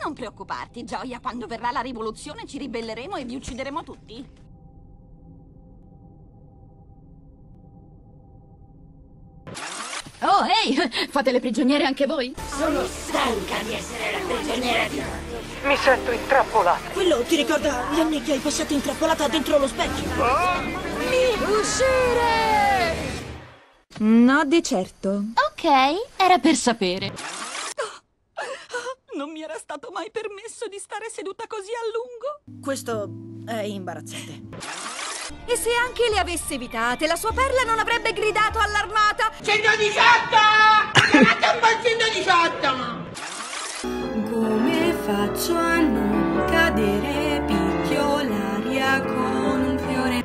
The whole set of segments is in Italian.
Non preoccuparti, Gioia. Quando verrà la rivoluzione ci ribelleremo e vi uccideremo tutti. Oh, ehi! Fate le prigioniere anche voi? Sono stanca di essere la prigioniera di tutti. Mi sento intrappolata. Quello ti ricorda gli anni che hai passato intrappolata dentro lo specchio? Uscire! No, di certo. Ok, era per sapere. Non mi era stato mai permesso di stare seduta così a lungo. Questo è imbarazzante. E se anche le avesse evitate, la sua perla non avrebbe gridato allarmata: 118! Chiamate un po' il 118! Come faccio a non cadere? Picchio l'aria con un fiore.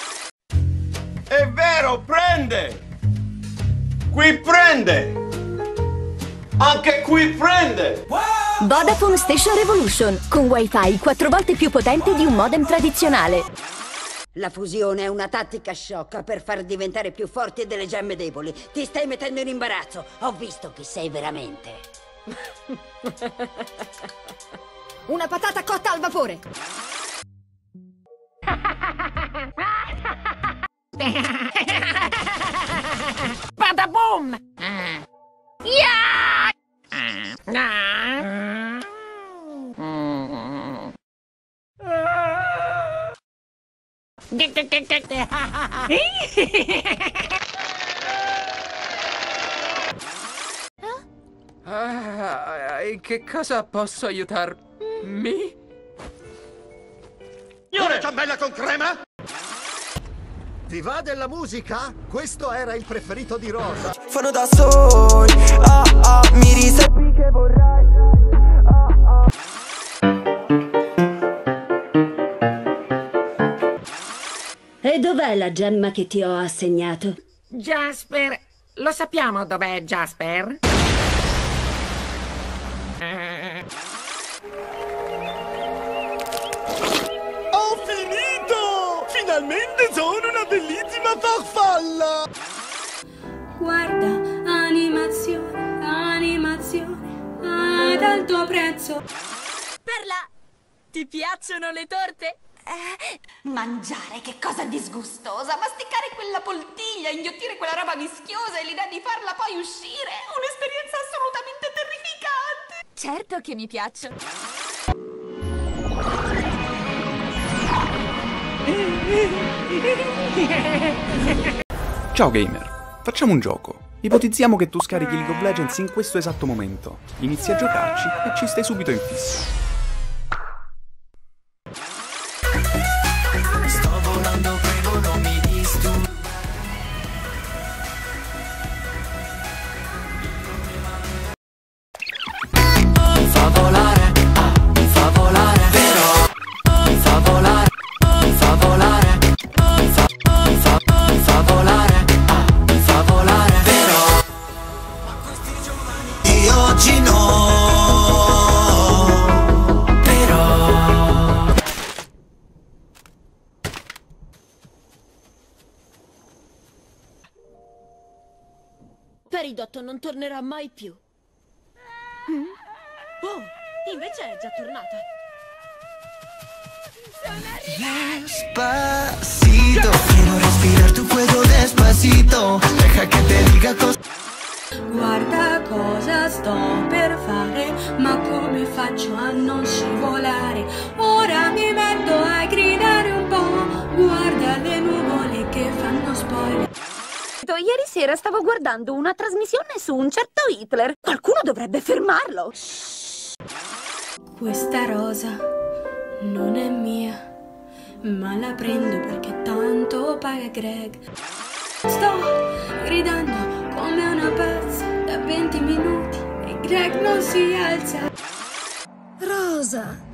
È vero, prende! Qui prende! Anche qui prende! Vodafone Station Revolution, con wifi 4 volte più potente di un modem tradizionale. La fusione è una tattica sciocca per far diventare più forti delle gemme deboli. Ti stai mettendo in imbarazzo. Ho visto chi sei veramente. una patata cotta al vapore. Badaboom! Yeah! In che cosa posso aiutarmi? Una ciambella con crema? Ti va della musica? Questo era il preferito di Rosa. Fanno da soli, mi riservi che vorrai. E dov'è la gemma che ti ho assegnato? Jasper, lo sappiamo dov'è Jasper? Ho finito! Finalmente sono una bellissima farfalla! Guarda, animazione, ad alto prezzo. Perla, ti piacciono le torte? Mangiare, che cosa disgustosa. Masticare quella poltiglia, inghiottire quella roba vischiosa e l'idea di farla poi uscire. Un'esperienza assolutamente terrificante. Certo che mi piacciono. Ciao gamer, facciamo un gioco. Ipotizziamo che tu scarichi League of Legends in questo esatto momento. Inizi a giocarci e ci stai subito in fissa. Sto volando, prego non mi disturbi. Mi fa volare, però. Mi fa volare, mi fa volare. Mi fa volare, però. Io oggi no. Peridot non tornerà mai più. Oh, invece è già tornata. Despacito, quiero respirar tu cuello despacito. Deja que te diga cosas. Guarda cosa sto per fare, ma come faccio a non scivolare? Ora mi metto a gridare un po'. Guarda le nuvole che fanno spoiler. Ieri sera stavo guardando una trasmissione su un certo Hitler. Qualcuno dovrebbe fermarlo. Questa rosa non è mia, ma la prendo perché tanto paga Greg. Sto gridando come una pazza da 20 minuti e Greg non si alza. Rosa,